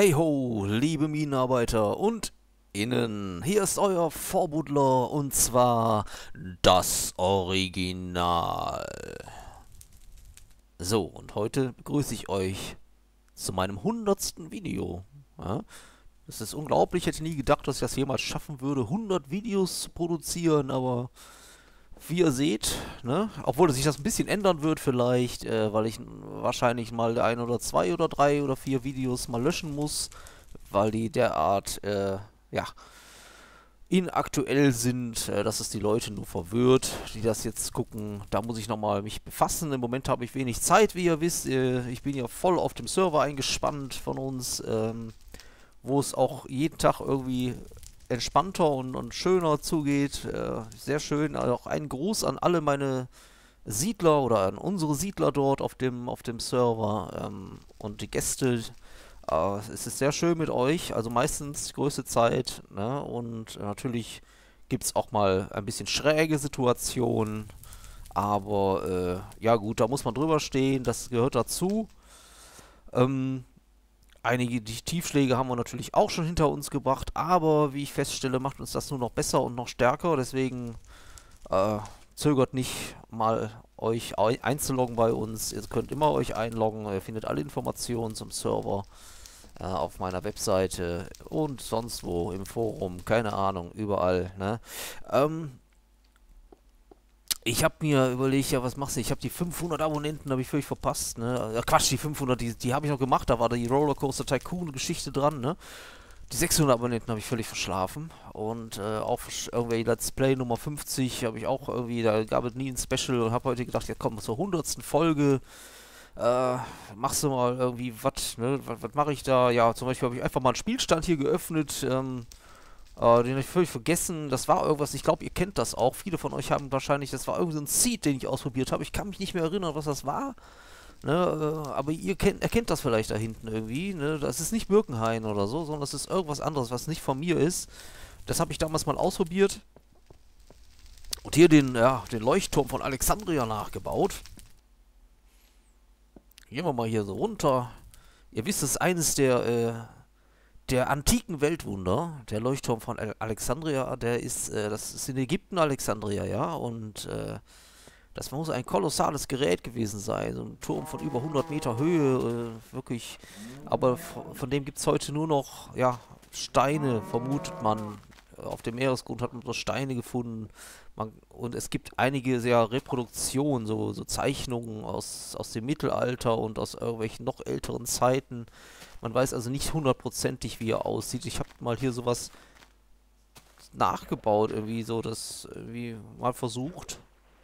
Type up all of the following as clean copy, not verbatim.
Hey ho, liebe Minenarbeiter und Innen, hier ist euer Vorbuddler und zwar das Original. So, und heute begrüße ich euch zu meinem 100. Video. Ja, das ist unglaublich, ich hätte nie gedacht, dass ich das jemals schaffen würde, 100 Videos zu produzieren, aber wie ihr seht, ne, obwohl sich das ein bisschen ändern wird vielleicht, weil ich wahrscheinlich mal ein oder zwei oder drei oder vier Videos mal löschen muss, weil die derart, ja, inaktuell sind, dass es die Leute nur verwirrt, die das jetzt gucken. Da muss ich nochmal mich befassen. Im Moment habe ich wenig Zeit, wie ihr wisst. Ich bin ja voll auf dem Server eingespannt von uns, wo es auch jeden Tag irgendwie entspannter und schöner zugeht. Sehr schön. Also auch ein Gruß an alle meine Siedler oder an unsere Siedler dort auf dem Server und die Gäste. Es ist sehr schön mit euch, also meistens die größte Zeit, ne? Und natürlich gibt es auch mal ein bisschen schräge Situationen, aber ja gut, da muss man drüber stehen, das gehört dazu. Ähm, Einige die Tiefschläge haben wir natürlich auch schon hinter uns gebracht, aber wie ich feststelle, macht uns das nur noch besser und noch stärker. Deswegen äh, zögert nicht mal euch einzuloggen bei uns. Ihr könnt immer euch einloggen. Ihr findet alle Informationen zum Server auf meiner Webseite und sonst wo im Forum. Keine Ahnung, überall. Ne? Ähm, Ich habe mir überlegt, ja, was machst du? Ich habe die 500 Abonnenten, habe ich völlig verpasst, ne? Ja, Quatsch, die 500, die habe ich noch gemacht, da war die Rollercoaster Tycoon-Geschichte dran, ne? Die 600 Abonnenten habe ich völlig verschlafen. Und auch irgendwie Let's Play Nummer 50 habe ich auch irgendwie, da gab es nie ein Special und habe heute gedacht, ja komm, zur 100. Folge machst du mal irgendwie was, ne? Was mache ich da? Ja, zum Beispiel habe ich einfach mal einen Spielstand hier geöffnet, den habe ich völlig vergessen. Das war irgendwas, ich glaube, ihr kennt das auch. Viele von euch haben wahrscheinlich, das war irgendwie so ein Seed, den ich ausprobiert habe. Ich kann mich nicht mehr erinnern, was das war. Ne, aber ihr erkennt das vielleicht da hinten irgendwie. Ne? Das ist nicht Birkenhain oder so, sondern das ist irgendwas anderes, was nicht von mir ist. Das habe ich damals mal ausprobiert. Und hier den Leuchtturm von Alexandria nachgebaut. Gehen wir mal hier so runter. Ihr wisst, es ist eines der antiken Weltwunder, der Leuchtturm von Alexandria, das ist in Ägypten Alexandria, ja, und das muss ein kolossales Gerät gewesen sein, so ein Turm von über 100 Meter Höhe, wirklich, aber von dem gibt es heute nur noch, ja, Steine, vermutet man. Auf dem Meeresgrund hat man so Steine gefunden. Und es gibt einige sehr Reproduktionen, so Zeichnungen aus dem Mittelalter und aus irgendwelchen noch älteren Zeiten. Man weiß also nicht hundertprozentig, wie er aussieht. Ich habe mal hier sowas nachgebaut, irgendwie so, das irgendwie mal versucht.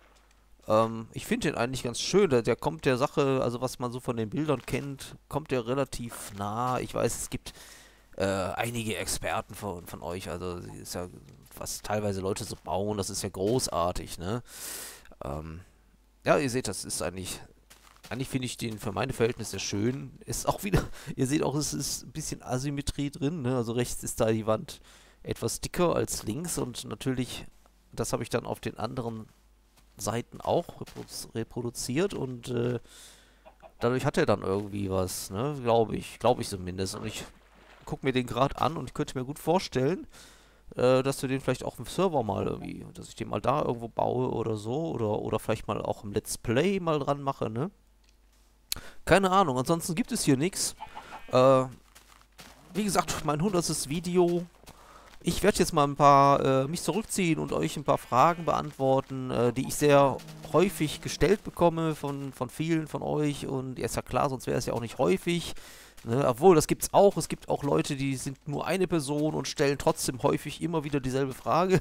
Ich finde den eigentlich ganz schön. Der kommt der Sache, also was man so von den Bildern kennt, kommt der relativ nah. Ich weiß, es gibt einige Experten von euch, also ist ja, was teilweise Leute so bauen, das ist ja großartig, ne? Ähm, ja, ihr seht, das ist eigentlich finde ich den für meine Verhältnisse schön. Ist auch wieder, ihr seht auch, es ist ein bisschen Asymmetrie drin, ne? Also rechts ist da die Wand etwas dicker als links und natürlich, das habe ich dann auf den anderen Seiten auch reproduziert und dadurch hat er dann irgendwie was, ne? Glaube ich zumindest. Und ich gucke mir den gerade an und ich könnte mir gut vorstellen, dass wir den vielleicht auch im Server mal irgendwie, dass ich den mal da irgendwo baue oder so oder vielleicht mal auch im Let's Play mal dran mache, ne? Keine Ahnung, ansonsten gibt es hier nichts. Äh, Wie gesagt, mein 100. Video. Ich werde jetzt mal mich zurückziehen und euch ein paar Fragen beantworten, die ich sehr häufig gestellt bekomme von vielen von euch. Und ja, ist ja klar, sonst wäre es ja auch nicht häufig. Ne? Obwohl, das gibt's auch. Es gibt auch Leute, die sind nur eine Person und stellen trotzdem häufig immer wieder dieselbe Frage.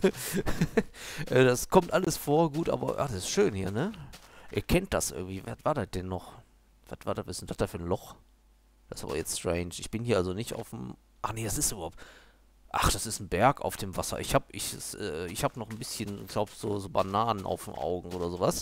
Das kommt alles vor, gut, aber das ist schön hier, ne? Ihr kennt das irgendwie. Was war das denn noch? Was ist denn das da für ein Loch? Das ist aber jetzt strange. Ich bin hier also nicht auf dem... Ach nee, das ist überhaupt... Ach, das ist ein Berg auf dem Wasser. Ich hab noch ein bisschen, ich glaube, so Bananen auf den Augen oder sowas.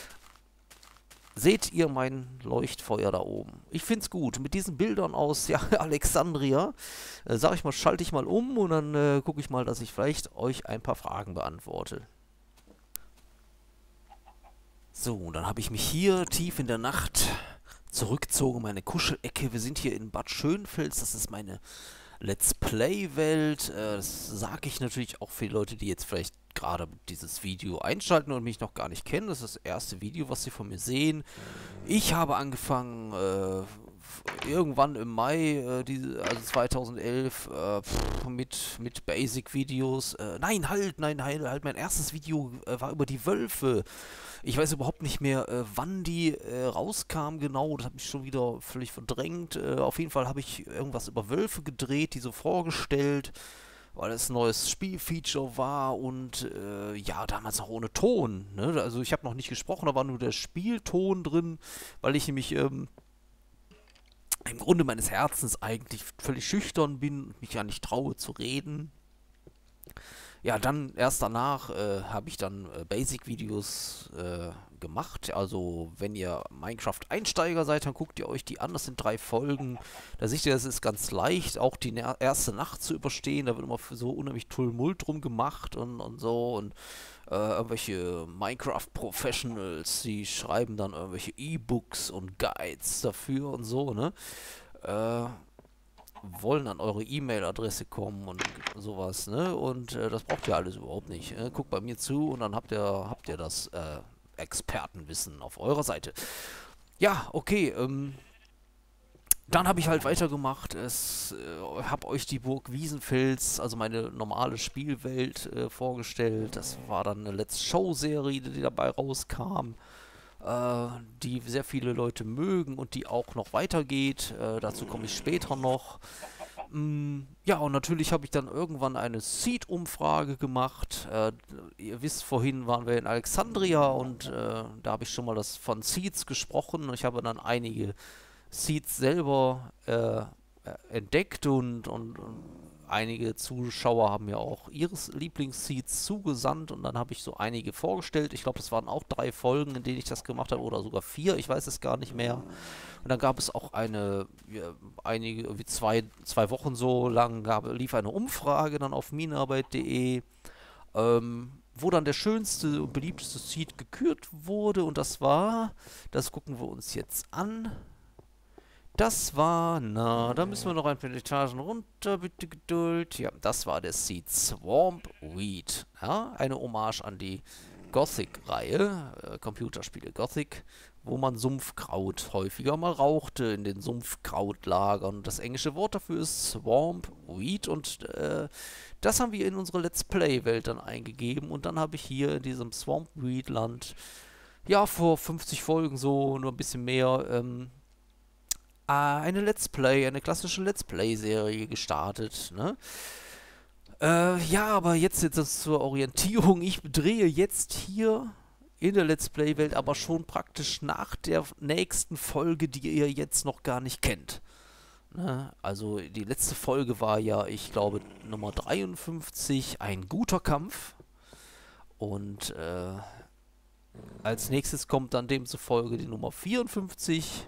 Seht ihr mein Leuchtfeuer da oben? Ich find's gut. Mit diesen Bildern aus ja, Alexandria, sag ich mal, schalte ich mal um und dann gucke ich mal, dass ich vielleicht euch ein paar Fragen beantworte. So, dann habe ich mich hier tief in der Nacht zurückgezogen in meine Kuschelecke. Wir sind hier in Bad Schönfels, das ist meine Let's Play-Welt. Das sage ich natürlich auch für die Leute, die jetzt vielleicht gerade dieses Video einschalten und mich noch gar nicht kennen. Das ist das erste Video, was sie von mir sehen. Ich habe angefangen, irgendwann im Mai, also 2011, mit Basic-Videos. Nein, mein erstes Video war über die Wölfe. Ich weiß überhaupt nicht mehr, wann die rauskam genau. Das habe ich schon wieder völlig verdrängt. Auf jeden Fall habe ich irgendwas über Wölfe gedreht, die so vorgestellt, weil es ein neues Spielfeature war und ja, damals noch ohne Ton. Ne? Also ich habe noch nicht gesprochen, da war nur der Spielton drin, weil ich nämlich im Grunde meines Herzens eigentlich völlig schüchtern bin und mich ja nicht traue zu reden. Ja, dann erst danach habe ich dann Basic-Videos gemacht. Also wenn ihr Minecraft-Einsteiger seid, dann guckt ihr euch die an. Das sind 3 Folgen. Da seht ihr, es ist ganz leicht, auch die erste Nacht zu überstehen. Da wird immer so unheimlich Tumult drum gemacht und so. Und irgendwelche Minecraft-Professionals, die schreiben dann irgendwelche E-Books und Guides dafür und so, ne? Wollen an eure E-Mail-Adresse kommen und sowas, ne? Und das braucht ihr alles überhaupt nicht. Guckt bei mir zu und dann habt ihr das Expertenwissen auf eurer Seite. Ja, okay, dann habe ich halt weitergemacht. Habe euch die Burg Wiesenfels, also meine normale Spielwelt, vorgestellt. Das war dann eine Let's Show-Serie, die dabei rauskam, die sehr viele Leute mögen und die auch noch weitergeht. Dazu komme ich später noch. Ja, und natürlich habe ich dann irgendwann eine Seed-Umfrage gemacht. Ihr wisst, vorhin waren wir in Alexandria und da habe ich schon mal von Seeds gesprochen. Ich habe dann einige Seeds selber entdeckt und einige Zuschauer haben mir auch ihres Lieblings-Seeds zugesandt und dann habe ich so einige vorgestellt. Ich glaube, das waren auch 3 Folgen, in denen ich das gemacht habe oder sogar 4, ich weiß es gar nicht mehr. Und dann gab es auch irgendwie 2 Wochen so lang lief eine Umfrage dann auf minenarbeit.de, wo dann der schönste und beliebteste Seed gekürt wurde und das gucken wir uns jetzt an. Das war, da müssen wir noch ein paar Etagen runter, bitte Geduld. Ja, das war der Seed Swamp Weed. Ja, eine Hommage an die Gothic-Reihe, Computerspiele Gothic, wo man Sumpfkraut häufiger mal rauchte in den Sumpfkrautlagern. Das englische Wort dafür ist Swamp Weed und das haben wir in unsere Let's Play-Welt dann eingegeben und dann habe ich hier in diesem Swamp Weed-Land, ja, vor 50 Folgen so, nur ein bisschen mehr, eine klassische Let's Play-Serie gestartet, ne? Ja, aber jetzt zur Orientierung. Ich drehe jetzt hier in der Let's Play-Welt aber schon praktisch nach der nächsten Folge, die ihr jetzt noch gar nicht kennt. Ne? Also die letzte Folge war ja, ich glaube, Nummer 53, ein guter Kampf. Und als nächstes kommt dann demzufolge die Nummer 54.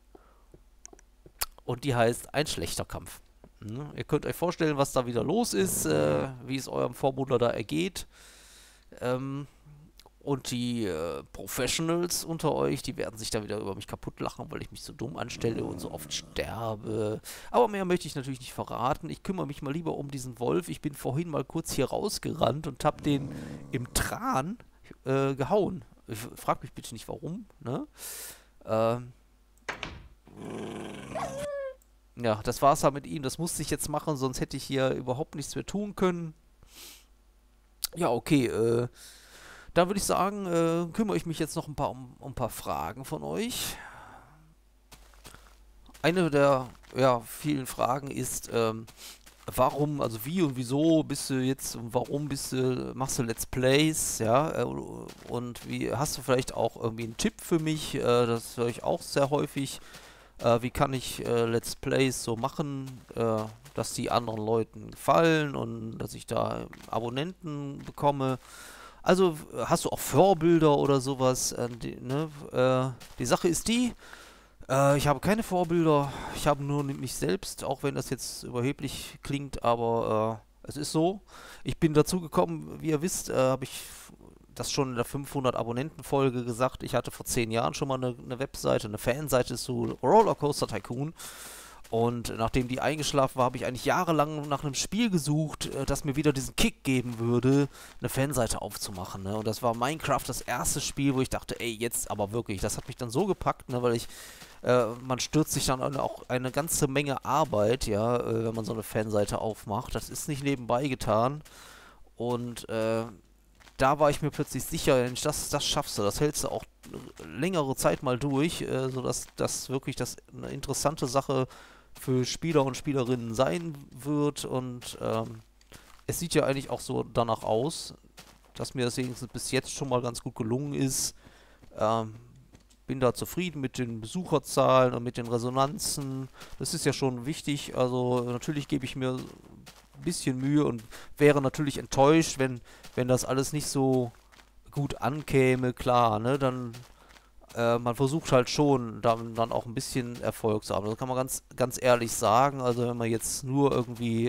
Und die heißt ein schlechter Kampf. Ihr könnt euch vorstellen, was da wieder los ist, wie es eurem Vorbuddler da ergeht. Und die Professionals unter euch, die werden sich da wieder über mich kaputt lachen, weil ich mich so dumm anstelle und so oft sterbe. Aber mehr möchte ich natürlich nicht verraten. Ich kümmere mich mal lieber um diesen Wolf. Ich bin vorhin mal kurz hier rausgerannt und habe den im Tran gehauen. Ich frag mich bitte nicht warum, ne? Ja, das war's halt mit ihm. Das musste ich jetzt machen, sonst hätte ich hier überhaupt nichts mehr tun können. Ja, okay. Dann würde ich sagen, kümmere ich mich jetzt noch um ein paar Fragen von euch. Eine der vielen Fragen ist, warum, also wie und wieso bist du jetzt und warum machst du Let's Plays, ja, und hast du vielleicht auch irgendwie einen Tipp für mich, das höre ich auch sehr häufig. Wie kann ich Let's Plays so machen, dass die anderen Leuten gefallen und dass ich da Abonnenten bekomme. Also hast du auch Vorbilder oder sowas? Die Sache ist die, ich habe keine Vorbilder, ich habe nur mich selbst, auch wenn das jetzt überheblich klingt, aber es ist so. Ich bin dazu gekommen, wie ihr wisst, habe ich das schon in der 500 Abonnenten-Folge gesagt. Ich hatte vor 10 Jahren schon mal eine Webseite, eine Fanseite zu Rollercoaster Tycoon. Und nachdem die eingeschlafen war, habe ich eigentlich jahrelang nach einem Spiel gesucht, das mir wieder diesen Kick geben würde, eine Fanseite aufzumachen. Ne? Und das war Minecraft, das erste Spiel, wo ich dachte, ey, jetzt aber wirklich. Das hat mich dann so gepackt, ne? Weil man stürzt sich dann auch eine ganze Menge Arbeit, ja, wenn man so eine Fanseite aufmacht. Das ist nicht nebenbei getan. Und da war ich mir plötzlich sicher, Mensch, das schaffst du, das hältst du auch längere Zeit mal durch, sodass das wirklich eine interessante Sache für Spieler und Spielerinnen sein wird. Und es sieht ja eigentlich auch so danach aus, dass mir das wenigstens bis jetzt schon mal ganz gut gelungen ist. Bin da zufrieden mit den Besucherzahlen und mit den Resonanzen. Das ist ja schon wichtig. Also natürlich gebe ich mir ein bisschen Mühe und wäre natürlich enttäuscht, wenn das alles nicht so gut ankäme, klar, ne, dann man versucht halt schon, dann auch ein bisschen Erfolg zu haben. Das kann man ganz ehrlich sagen. Also wenn man jetzt nur irgendwie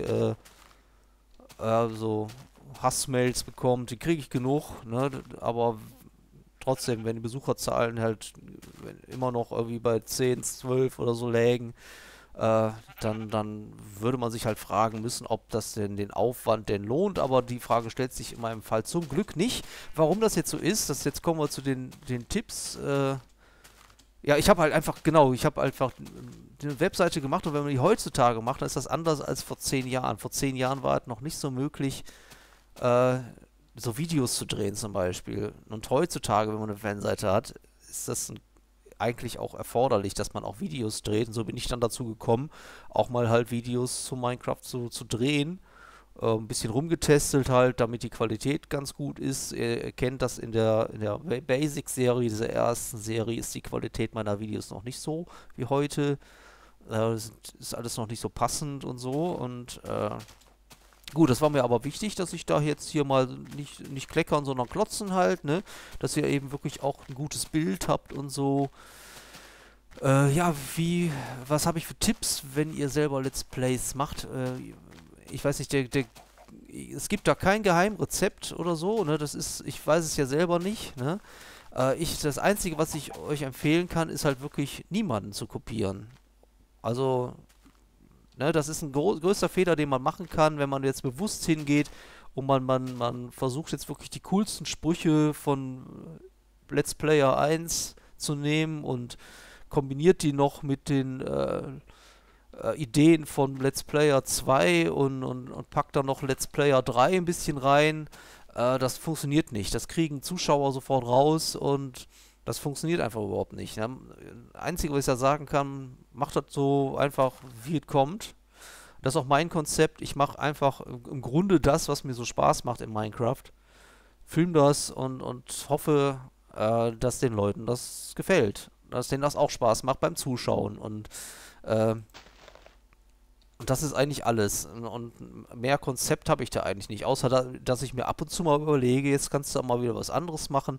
so Hassmails bekommt, die kriege ich genug, ne, aber trotzdem, wenn die Besucherzahlen halt immer noch irgendwie bei 10, 12 oder so lägen, dann würde man sich halt fragen müssen, ob das denn den Aufwand denn lohnt, aber die Frage stellt sich in meinem Fall zum Glück nicht. Warum das jetzt so ist, jetzt kommen wir zu den Tipps. Ja, ich habe halt einfach, genau, ich habe einfach eine Webseite gemacht und wenn man die heutzutage macht, dann ist das anders als vor 10 Jahren. Vor 10 Jahren war es noch nicht so möglich, so Videos zu drehen zum Beispiel. Und heutzutage, wenn man eine Fanseite hat, ist das eigentlich auch erforderlich, dass man auch Videos dreht. Und so bin ich dann dazu gekommen, auch mal halt Videos zu Minecraft zu drehen. Ein bisschen rumgetestet halt, damit die Qualität ganz gut ist. Ihr kennt das in der Basic-Serie, dieser ersten Serie, ist die Qualität meiner Videos noch nicht so wie heute. Ist alles noch nicht so passend und so. Und gut, das war mir aber wichtig, dass ich da jetzt hier mal nicht kleckern, sondern klotzen halt, ne? Dass ihr eben wirklich auch ein gutes Bild habt und so. Ja, was habe ich für Tipps, wenn ihr selber Let's Plays macht? Ich weiß nicht, es gibt da kein Geheimrezept oder so, ne? Ich weiß es ja selber nicht, ne? Das Einzige, was ich euch empfehlen kann, ist halt wirklich niemanden zu kopieren. Also, ne, das ist ein größter Fehler, den man machen kann, wenn man jetzt bewusst hingeht und man versucht jetzt wirklich die coolsten Sprüche von Let's Player 1 zu nehmen und kombiniert die noch mit den Ideen von Let's Player 2 und packt dann noch Let's Player 3 ein bisschen rein. Das funktioniert nicht. Das kriegen Zuschauer sofort raus und das funktioniert einfach überhaupt nicht. Ne? Das Einzige, was ich da sagen kann, macht das so einfach, wie es kommt. Das ist auch mein Konzept. Ich mache einfach im Grunde das, was mir so Spaß macht in Minecraft. Film das und hoffe, dass den Leuten das gefällt. Dass denen das auch Spaß macht beim Zuschauen. Äh, und das ist eigentlich alles. Und mehr Konzept habe ich da eigentlich nicht. Außer, dass ich mir ab und zu mal überlege, jetzt kannst du mal wieder was anderes machen.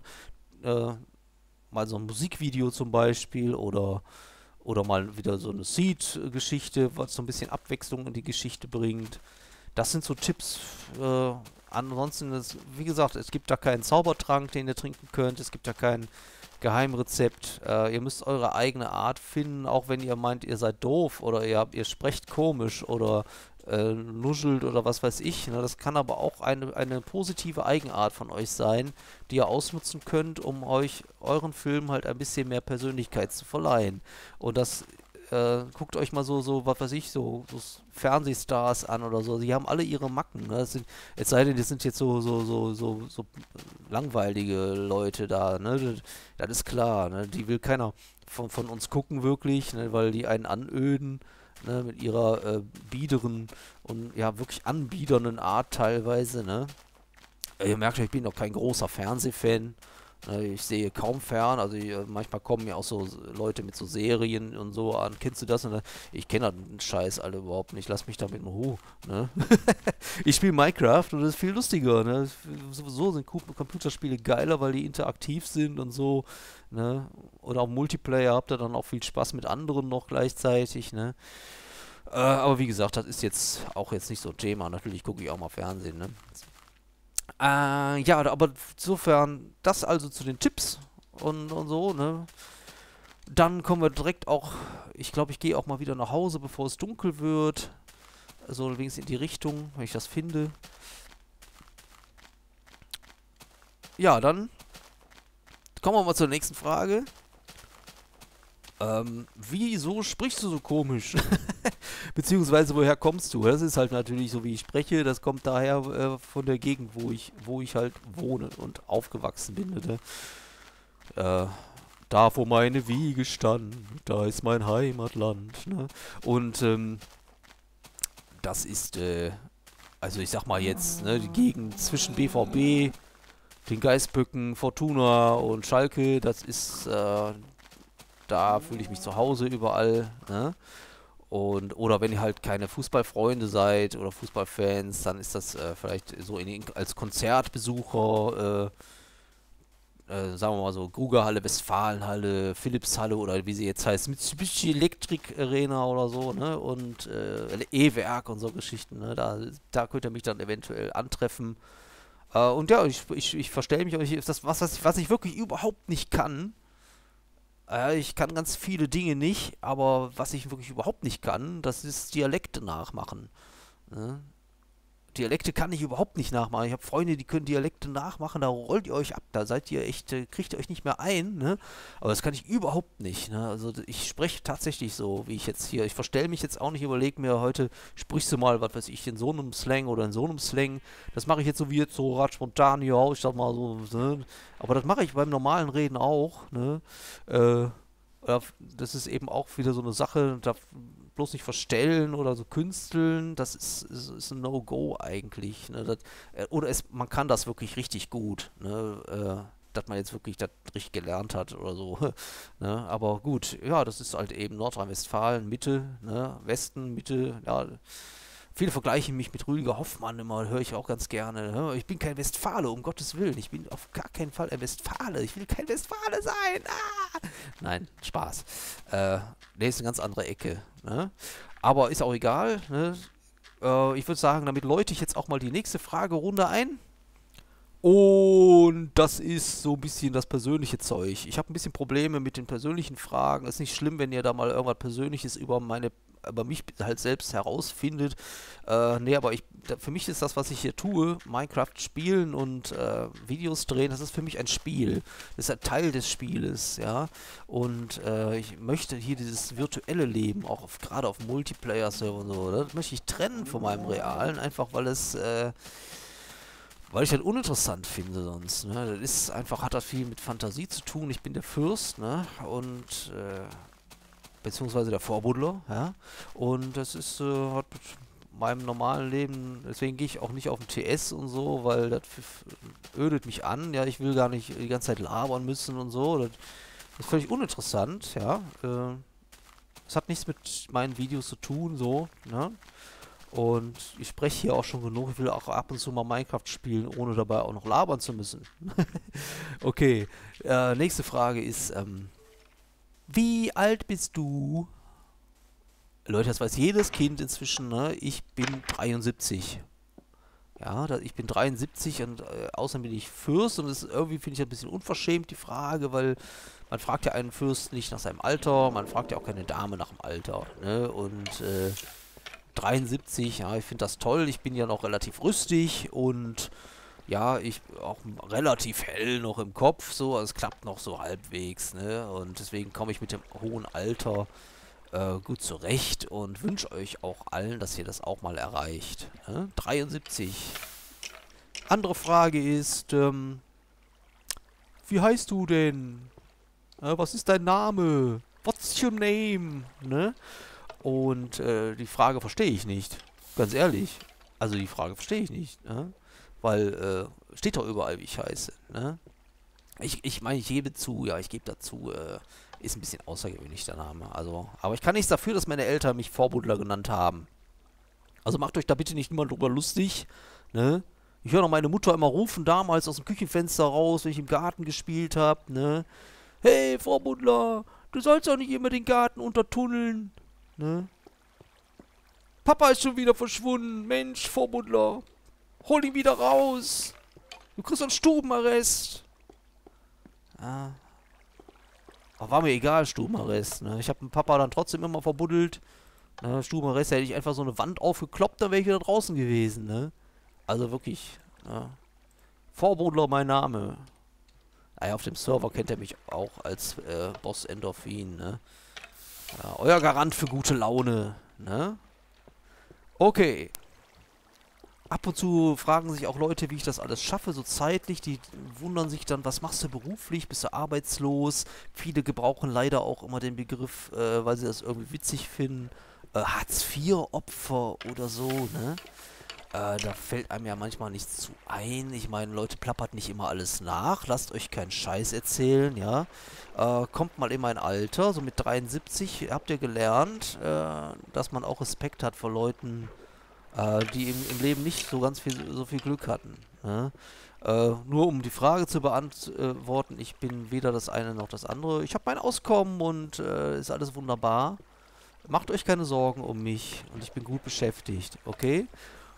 Mal so ein Musikvideo zum Beispiel oder mal wieder so eine Seed-Geschichte, was so ein bisschen Abwechslung in die Geschichte bringt. Das sind so Tipps. Ansonsten, wie gesagt, es gibt da keinen Zaubertrank, den ihr trinken könnt. Es gibt da kein Geheimrezept. Ihr müsst eure eigene Art finden, auch wenn ihr meint, ihr seid doof oder ihr sprecht komisch oder nuschelt oder was weiß ich. Ne? Das kann aber auch eine positive Eigenart von euch sein, die ihr ausnutzen könnt, um euren Film halt ein bisschen mehr Persönlichkeit zu verleihen. Und das guckt euch mal was weiß ich, so Fernsehstars an oder so. Die haben alle ihre Macken. Ne? Es sei denn, das sind jetzt so langweilige Leute da. Ne? Das ist klar. Ne? Die will keiner von uns gucken wirklich, ne? Weil die einen anöden. Ne? Mit ihrer biederen und ja wirklich anbiedernden Art teilweise. Ne? Ihr merkt ja, ich bin noch kein großer Fernsehfan. Ich sehe kaum fern, also manchmal kommen ja auch so Leute mit so Serien und so an. Kennst du das? Und ich kenne den Scheiß alle überhaupt nicht. Lass mich damit in Ruhe. Ne? Ich spiele Minecraft und das ist viel lustiger. Ne? Sowieso sind Computerspiele geiler, weil die interaktiv sind und so. Ne? Oder auch Multiplayer habt ihr dann auch viel Spaß mit anderen noch gleichzeitig. Ne? Aber wie gesagt, das ist jetzt auch nicht so ein Thema. Natürlich gucke ich auch mal Fernsehen. Ne? Ja, aber insofern, das also zu den Tipps und so, ne? Dann kommen wir direkt auch, ich glaube, ich gehe auch mal wieder nach Hause, bevor es dunkel wird. Also wenigstens in die Richtung, wenn ich das finde. Ja, dann kommen wir mal zur nächsten Frage. Wieso sprichst du so komisch? Beziehungsweise, woher kommst du? Das ist halt natürlich so, wie ich spreche. Das kommt daher von der Gegend, wo ich halt wohne und aufgewachsen bin. Ne? Äh, Da, wo meine Wiege stand, da ist mein Heimatland. Ne? Und das ist, also ich sag mal jetzt, ne, die Gegend zwischen BVB, den Geißböcken, Fortuna und Schalke, das ist, da fühle ich mich zu Hause überall. Ne? Und, oder wenn ihr halt keine Fußballfreunde seid oder Fußballfans, dann ist das vielleicht so als Konzertbesucher, sagen wir mal so, Grugerhalle, Westfalenhalle, Philipshalle oder wie sie jetzt heißt, Mitsubishi Electric Arena oder so, ne? Und E-Werk und so Geschichten, ne? Da könnt ihr mich dann eventuell antreffen. Und ja, ich verstelle mich, das, was ich wirklich überhaupt nicht kann. Ich kann ganz viele Dinge nicht, aber was ich wirklich überhaupt nicht kann, das ist Dialekte nachmachen. Ne? Dialekte kann ich überhaupt nicht nachmachen. Ich habe Freunde, die können Dialekte nachmachen, da rollt ihr euch ab, da seid ihr echt, kriegt ihr euch nicht mehr ein, ne? Aber das kann ich überhaupt nicht, ne? Also ich spreche tatsächlich so, wie ich jetzt hier, ich verstelle mich jetzt auch nicht, überlege mir heute, sprichst du mal, was weiß ich, in so einem Slang oder in so einem Slang. Das mache ich jetzt so wie jetzt so rat spontan hier aus, ich sag mal so, ne? Aber das mache ich beim normalen Reden auch, ne? Äh, Das ist eben auch wieder so eine Sache, da bloß nicht verstellen oder so künsteln, das ist ein No-Go eigentlich. Ne? Oder man kann das wirklich richtig gut, ne? Dass man jetzt wirklich das richtig gelernt hat oder so. Ne? Aber gut, ja, das ist halt eben Nordrhein-Westfalen, Mitte, ne? Westen, Mitte, ja. Viele vergleichen mich mit Rüdiger Hoffmann immer, höre ich auch ganz gerne. Ne? Ich bin kein Westfale, um Gottes Willen. Ich bin auf gar keinen Fall ein Westfale. Ich will kein Westfale sein. Ah! Nein, Spaß. Nee, ist eine ganz andere Ecke. Ne? Aber ist auch egal. Ne? Ich würde sagen, damit läute ich jetzt auch mal die nächste Fragerunde ein. Und das ist so ein bisschen das persönliche Zeug. Ich habe ein bisschen Probleme mit den persönlichen Fragen. Ist nicht schlimm, wenn ihr da mal irgendwas Persönliches über mich halt selbst herausfindet. Nee, aber für mich ist das, was ich hier tue, Minecraft spielen und Videos drehen, das ist für mich ein Spiel. Das ist ein Teil des Spieles, ja. Und ich möchte hier dieses virtuelle Leben, auch gerade auf Multiplayer-Server und so, das möchte ich trennen von meinem realen, einfach weil ich das uninteressant finde sonst. Ne? Das ist einfach, hat das viel mit Fantasie zu tun. Ich bin der Fürst, ne? Und beziehungsweise der Vorbuddler, ja. Und das ist hat mit meinem normalen Leben, deswegen gehe ich auch nicht auf den TS und so, weil das ödet mich an. Ja, ich will gar nicht die ganze Zeit labern müssen und so. Das ist völlig uninteressant, ja. Das hat nichts mit meinen Videos zu tun, so, ne? Und ich spreche hier auch schon genug. Ich will auch ab und zu mal Minecraft spielen, ohne dabei auch noch labern zu müssen. Okay, nächste Frage ist, wie alt bist du? Leute, das weiß jedes Kind inzwischen, ne? Ich bin 73. Ja, ich bin 73 und außerdem bin ich Fürst und irgendwie finde ich ein bisschen unverschämt, die Frage, weil man fragt ja einen Fürst nicht nach seinem Alter, man fragt ja auch keine Dame nach dem Alter, ne? Und 73, ja, ich finde das toll. Ich bin ja noch relativ rüstig und ja, ich auch relativ hell noch im Kopf, so, also es klappt noch so halbwegs, ne? Und deswegen komme ich mit dem hohen Alter gut zurecht und wünsche euch auch allen, dass ihr das auch mal erreicht. Ne? 73. Andere Frage ist, wie heißt du denn? Was ist dein Name? What's your name? Ne? Und die Frage verstehe ich nicht. Ganz ehrlich. Also die Frage verstehe ich nicht. Ne? Weil steht doch überall, wie ich heiße. Ne? Ich meine, ich gebe zu, ja, ich gebe dazu, ist ein bisschen außergewöhnlich der Name. Also, aber ich kann nichts dafür, dass meine Eltern mich Vorbuddler genannt haben. Also macht euch da bitte nicht niemand drüber lustig. Ne? Ich höre noch meine Mutter immer rufen, damals aus dem Küchenfenster raus, wenn ich im Garten gespielt habe. Ne? Hey, Vorbuddler, du sollst doch nicht immer den Garten untertunneln. Ne? Papa ist schon wieder verschwunden. Mensch, Vorbuddler, hol ihn wieder raus. Du kriegst einen Stubenarrest. Ah. Aber war mir egal, Stubenarrest, ne? Ich habe den Papa dann trotzdem immer verbuddelt. Ne? Stubenarrest, hätte ich einfach so eine Wand aufgekloppt, dann wäre ich wieder draußen gewesen, ne? Also wirklich, ne? Vorbuddler mein Name. Ah ja, auf dem Server kennt er mich auch als Boss Endorphin, ne? Ja, euer Garant für gute Laune, ne? Okay. Ab und zu fragen sich auch Leute, wie ich das alles schaffe, so zeitlich. Die wundern sich dann, was machst du beruflich? Bist du arbeitslos? Viele gebrauchen leider auch immer den Begriff, weil sie das irgendwie witzig finden. Hartz-IV-Opfer oder so, ne? Da fällt einem ja manchmal nichts zu ein. Ich meine, Leute, plappert nicht immer alles nach. Lasst euch keinen Scheiß erzählen, ja. Kommt mal in mein Alter, so mit 73 habt ihr gelernt, dass man auch Respekt hat vor Leuten, die im Leben nicht so viel Glück hatten. Ne? Nur um die Frage zu beantworten, ich bin weder das eine noch das andere. Ich habe mein Auskommen und ist alles wunderbar. Macht euch keine Sorgen um mich und ich bin gut beschäftigt, okay?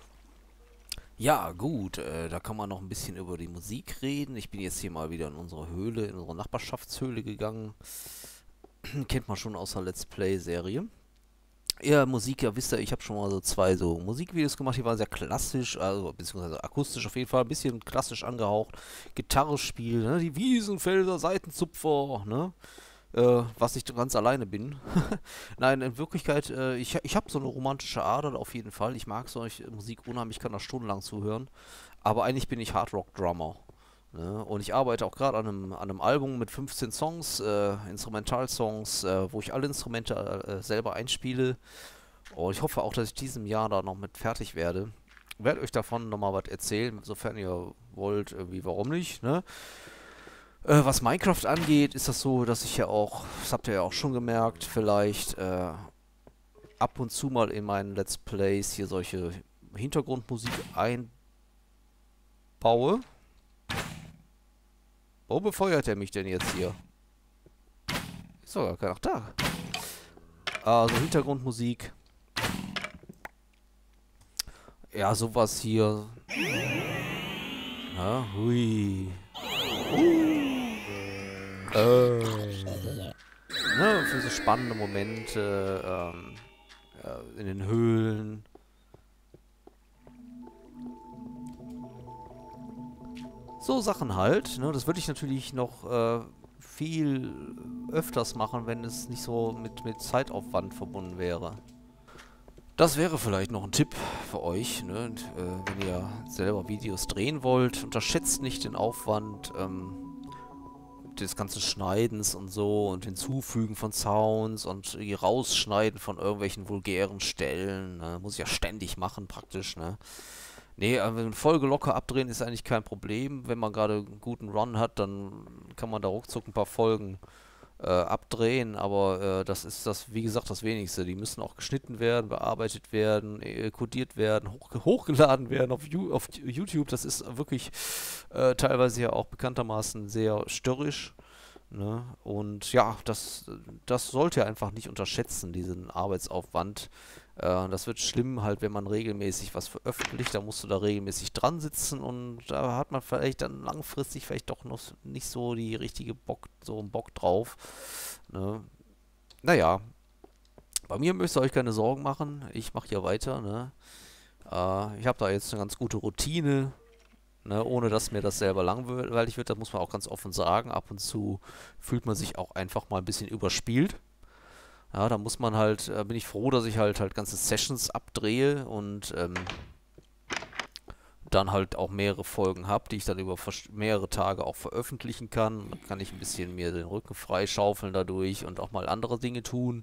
Ja, gut, da kann man noch ein bisschen über die Musik reden. Ich bin jetzt hier mal wieder in unsere Höhle, in unsere Nachbarschaftshöhle gegangen. Kennt man schon aus der Let's Play-Serie. Ja, Musik, ja, wisst ihr, ich habe schon mal so 2 so Musikvideos gemacht, die waren sehr klassisch, also beziehungsweise akustisch auf jeden Fall, ein bisschen klassisch angehaucht. Gitarre spielen, ne? Die Wiesenfelder Seitenzupfer, ne? Was ich ganz alleine bin. Nein, in Wirklichkeit, ich habe so eine romantische Ader auf jeden Fall. Ich mag solche Musik unheimlich, ich kann da stundenlang zuhören. Aber eigentlich bin ich Hardrock-Drummer. Ne? Und ich arbeite auch gerade an einem Album mit 15 Songs, Instrumentalsongs, wo ich alle Instrumente selber einspiele. Und ich hoffe auch, dass ich diesem Jahr da noch mit fertig werde. Werde euch davon nochmal was erzählen, sofern ihr wollt, irgendwie, warum nicht, ne? Was Minecraft angeht, ist das so, dass ich ja auch, das habt ihr ja auch schon gemerkt, vielleicht ab und zu mal in meinen Let's Plays hier solche Hintergrundmusik einbaue. Wo befeuert er mich denn jetzt hier? Ist doch gar keiner da. Also Hintergrundmusik. Ja, sowas hier. Ja, hui. Ne, für so spannende Momente ja, in den Höhlen. So Sachen halt. Ne, das würde ich natürlich noch viel öfters machen, wenn es nicht so mit Zeitaufwand verbunden wäre. Das wäre vielleicht noch ein Tipp für euch, ne? Und, wenn ihr selber Videos drehen wollt. Unterschätzt nicht den Aufwand des ganzen Schneidens und so und Hinzufügen von Sounds und Rausschneiden von irgendwelchen vulgären Stellen. Ne? Muss ich ja ständig machen praktisch, ne? Nee, eine Folge locker abdrehen ist eigentlich kein Problem. Wenn man gerade einen guten Run hat, dann kann man da ruckzuck ein paar Folgen abdrehen, aber das ist das, wie gesagt, das Wenigste. Die müssen auch geschnitten werden, bearbeitet werden, kodiert werden, hochgeladen werden auf YouTube. Das ist wirklich teilweise ja auch bekanntermaßen sehr störrisch. Ne? Und ja, das sollte ihr einfach nicht unterschätzen, diesen Arbeitsaufwand. Das wird schlimm halt, wenn man regelmäßig was veröffentlicht, da musst du da regelmäßig dran sitzen und da hat man vielleicht dann langfristig vielleicht doch noch nicht so die richtige so einen Bock drauf. Ne? Naja, bei mir müsst ihr euch keine Sorgen machen, ich mache hier weiter. Ne? Ich habe da jetzt eine ganz gute Routine. Ne, ohne dass mir das selber langweilig wird, das muss man auch ganz offen sagen. Ab und zu fühlt man sich auch einfach mal ein bisschen überspielt. Ja, da muss man halt, bin ich froh, dass ich halt ganze Sessions abdrehe und dann halt auch mehrere Folgen habe, die ich dann über mehrere Tage auch veröffentlichen kann. Dann kann ich ein bisschen mir den Rücken freischaufeln dadurch und auch mal andere Dinge tun.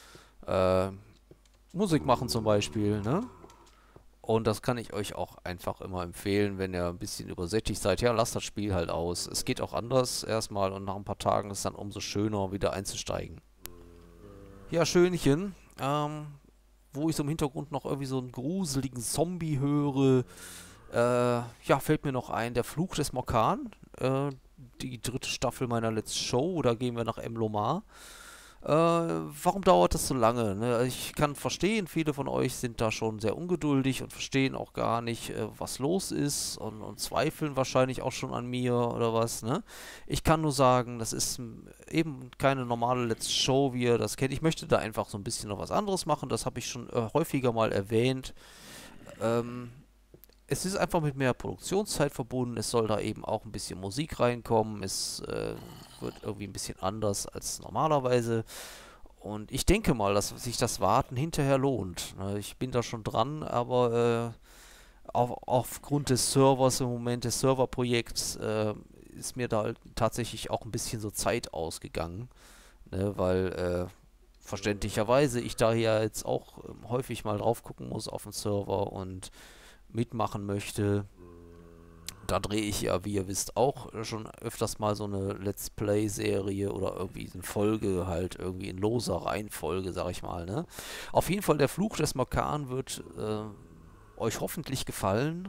Musik machen zum Beispiel, ne? Und das kann ich euch auch einfach immer empfehlen, wenn ihr ein bisschen übersättigt seid. Ja, lasst das Spiel halt aus. Es geht auch anders erstmal und nach ein paar Tagen ist es dann umso schöner, wieder einzusteigen. Ja, Schönchen. Wo ich so im Hintergrund noch irgendwie so einen gruseligen Zombie höre. Ja, fällt mir noch ein, der Fluch des Morkan. Die 3. Staffel meiner Let's Show. Da gehen wir nach Emlomar. Warum dauert das so lange? Ne? Ich kann verstehen, viele von euch sind da schon sehr ungeduldig und verstehen auch gar nicht, was los ist und zweifeln wahrscheinlich auch schon an mir oder was. Ne? Ich kann nur sagen, das ist eben keine normale Let's Show, wie ihr das kennt. Ich möchte da einfach so ein bisschen noch was anderes machen. Das habe ich schon häufiger mal erwähnt. Ähm, Es ist einfach mit mehr Produktionszeit verbunden. Es soll da eben auch ein bisschen Musik reinkommen. Es wird irgendwie ein bisschen anders als normalerweise. Und ich denke mal, dass sich das Warten hinterher lohnt. Ne? Ich bin da schon dran, aber aufgrund des Servers im Moment, des Serverprojekts, ist mir da tatsächlich auch ein bisschen so Zeit ausgegangen. Ne? Weil verständlicherweise ich da ja jetzt auch häufig mal drauf gucken muss auf den Server und mitmachen möchte. Da drehe ich ja, wie ihr wisst, auch schon öfters mal so eine Let's Play-Serie oder irgendwie eine Folge halt irgendwie in loser Reihenfolge, sag ich mal, ne? Auf jeden Fall, der Fluch des Makan wird euch hoffentlich gefallen.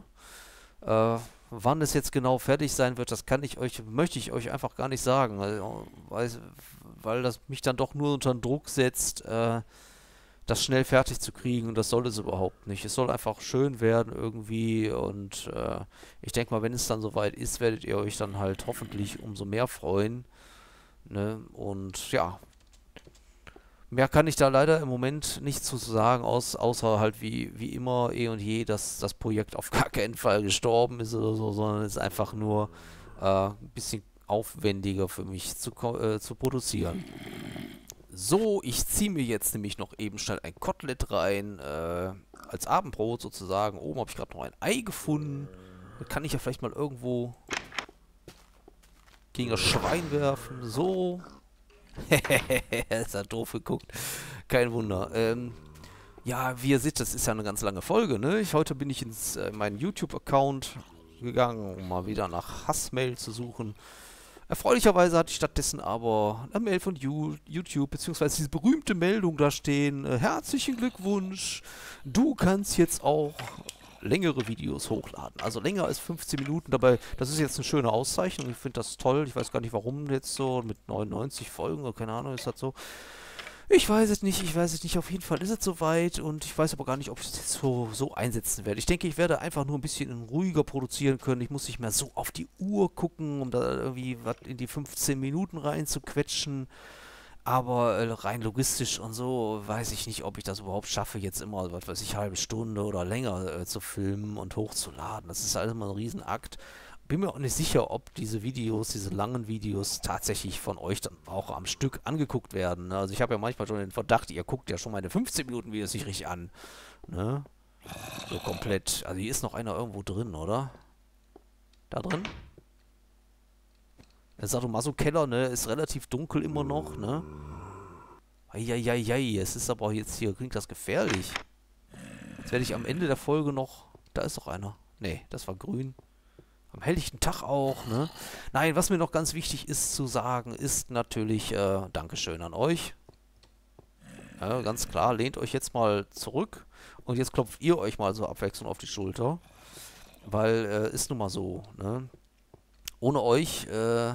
Wann es jetzt genau fertig sein wird, das möchte ich euch einfach gar nicht sagen, weil das mich dann doch nur unter den Druck setzt, das schnell fertig zu kriegen und das soll es überhaupt nicht. Es soll einfach schön werden irgendwie und ich denke mal, wenn es dann soweit ist, werdet ihr euch dann halt hoffentlich umso mehr freuen. Ne? Und ja, mehr kann ich da leider im Moment nicht zu sagen, außer halt wie immer eh und je, dass das Projekt auf gar keinen Fall gestorben ist oder so, sondern es ist einfach nur ein bisschen aufwendiger für mich zu produzieren. So, ich ziehe mir jetzt nämlich noch eben schnell ein Kotelett rein, als Abendbrot sozusagen. Oben habe ich gerade noch ein Ei gefunden. Da kann ich ja vielleicht mal irgendwo gegen das Schwein werfen. So. Ist ja doof geguckt. Kein Wunder. Ja, wie ihr seht, das ist ja eine ganz lange Folge, ne? Heute bin ich ins meinen YouTube-Account gegangen, um mal wieder nach Hassmail zu suchen. Erfreulicherweise hatte ich stattdessen aber eine Mail von YouTube, beziehungsweise diese berühmte Meldung da stehen. Herzlichen Glückwunsch, du kannst jetzt auch längere Videos hochladen. Also länger als 15 Minuten dabei. Das ist jetzt eine schöne Auszeichnung. Ich finde das toll. Ich weiß gar nicht, warum jetzt so mit 99 Folgen oder keine Ahnung ist das so. Ich weiß es nicht, ich weiß es nicht. Auf jeden Fall ist es soweit und ich weiß aber gar nicht, ob ich es jetzt so einsetzen werde. Ich denke, ich werde einfach nur ein bisschen ruhiger produzieren können. Ich muss nicht mehr so auf die Uhr gucken, um da irgendwie was in die 15 Minuten rein zu quetschen. Aber rein logistisch und so weiß ich nicht, ob ich das überhaupt schaffe, jetzt immer, was weiß ich, halbe Stunde oder länger zu filmen und hochzuladen. Das ist alles mal ein Riesenakt. Bin mir auch nicht sicher, ob diese Videos, diese langen Videos tatsächlich von euch dann auch am Stück angeguckt werden. Ne? Also ich habe ja manchmal schon den Verdacht, ihr guckt ja schon meine 15 Minuten Videos nicht richtig an. Ne? So komplett. Also hier ist noch einer irgendwo drin, oder? Da drin? Der Sadomaso-Keller, ne, ist relativ dunkel immer noch, ne? Eieiei, es ist aber jetzt hier, klingt das gefährlich. Jetzt werde ich am Ende der Folge noch... Da ist doch einer. Nee, das war grün. Am helllichten Tag auch, ne? Nein, was mir noch ganz wichtig ist zu sagen, ist natürlich Dankeschön an euch. Ja, ganz klar, lehnt euch jetzt mal zurück und jetzt klopft ihr euch mal so abwechselnd auf die Schulter. Weil, ist nun mal so, ne? Ohne euch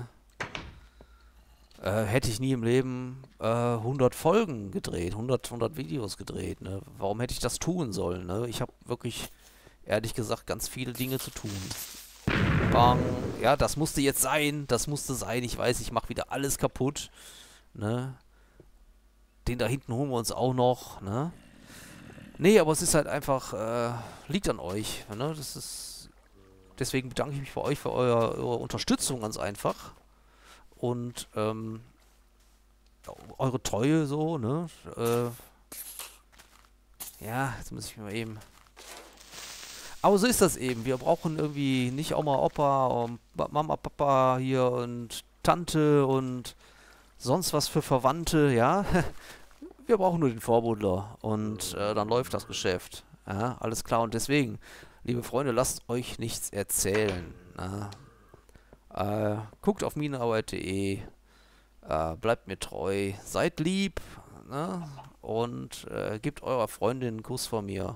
hätte ich nie im Leben 100 Folgen gedreht, 100 Videos gedreht, ne? Warum hätte ich das tun sollen, ne? Ich habe wirklich, ehrlich gesagt, ganz viele Dinge zu tun. Bang. Ja, das musste jetzt sein. Das musste sein. Ich weiß, ich mache wieder alles kaputt. Ne? Den da hinten holen wir uns auch noch. Ne? Nee, aber es ist halt einfach, liegt an euch. Ne? Das ist, deswegen bedanke ich mich bei euch für eure Unterstützung ganz einfach. Und eure Treue so, ne? Ja, jetzt muss ich mal eben... Aber so ist das eben. Wir brauchen irgendwie nicht Oma, Opa, Mama, Papa hier und Tante und sonst was für Verwandte, ja. Wir brauchen nur den Vorbuddler und dann läuft das Geschäft. Ja, alles klar. Und deswegen, liebe Freunde, lasst euch nichts erzählen. Guckt auf minearbeit.de, bleibt mir treu, seid lieb, ne? Und gebt eurer Freundin einen Kuss von mir.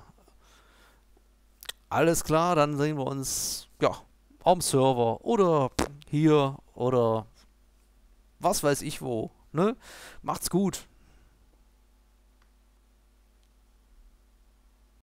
Alles klar, dann sehen wir uns, ja, am Server oder hier oder was weiß ich wo, ne? Macht's gut.